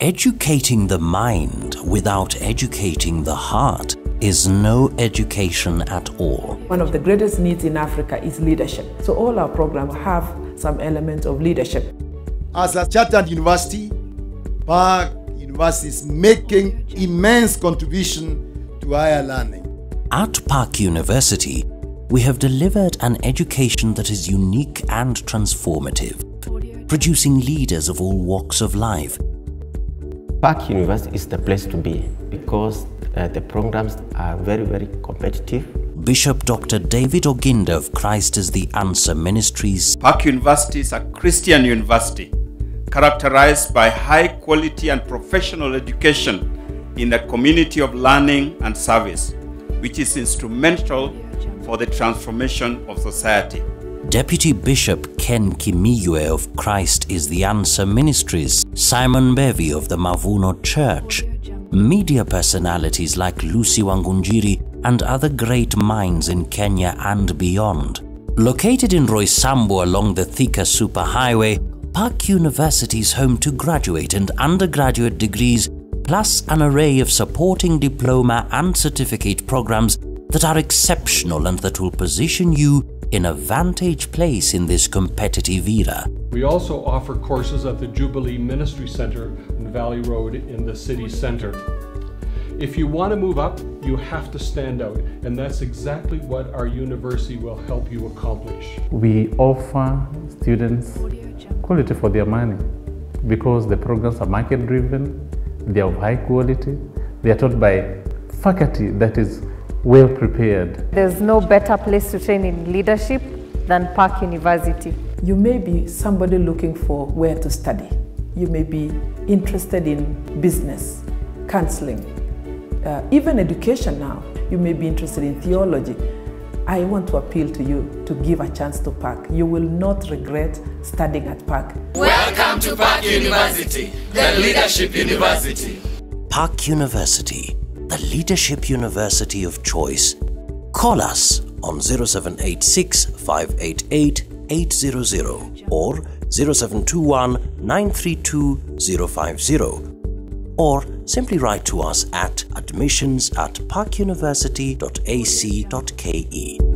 Educating the mind without educating the heart is no education at all. One of the greatest needs in Africa is leadership. So all our programs have some element of leadership. As a chartered university, PAC University is making immense contribution to higher learning. At PAC University, we have delivered an education that is unique and transformative, producing leaders of all walks of life. PAC University is the place to be because the programs are very, very competitive. Bishop Dr. David Oginda of Christ is the Answer Ministries. PAC University is a Christian university characterized by high quality and professional education in the community of learning and service, which is instrumental for the transformation of society. Deputy Bishop Ken Kimiyue of Christ is the Answer Ministries, Simon Bevy of the Mavuno Church, media personalities like Lucy Wangunjiri and other great minds in Kenya and beyond. Located in Roysambu along the Thika Superhighway, PAC University is home to graduate and undergraduate degrees, plus an array of supporting diploma and certificate programs that are exceptional and that will position you in a vantage place in this competitive era. We also offer courses at the Jubilee Ministry Center on Valley Road in the city center. If you want to move up, you have to stand out, and that's exactly what our university will help you accomplish. We offer students quality for their money because the programs are market-driven, they are of high quality, they are taught by faculty that is well prepared. There's no better place to train in leadership than PAC University. You may be somebody looking for where to study. You may be interested in business, counseling, even education now. You may be interested in theology. I want to appeal to you to give a chance to PAC. You will not regret studying at PAC. Welcome to PAC University, the leadership university. PAC University, the leadership university of choice. Call us on 0786 588 800 or 0721 932 050, or simply write to us at admissions@pacuniversity.ac.ke.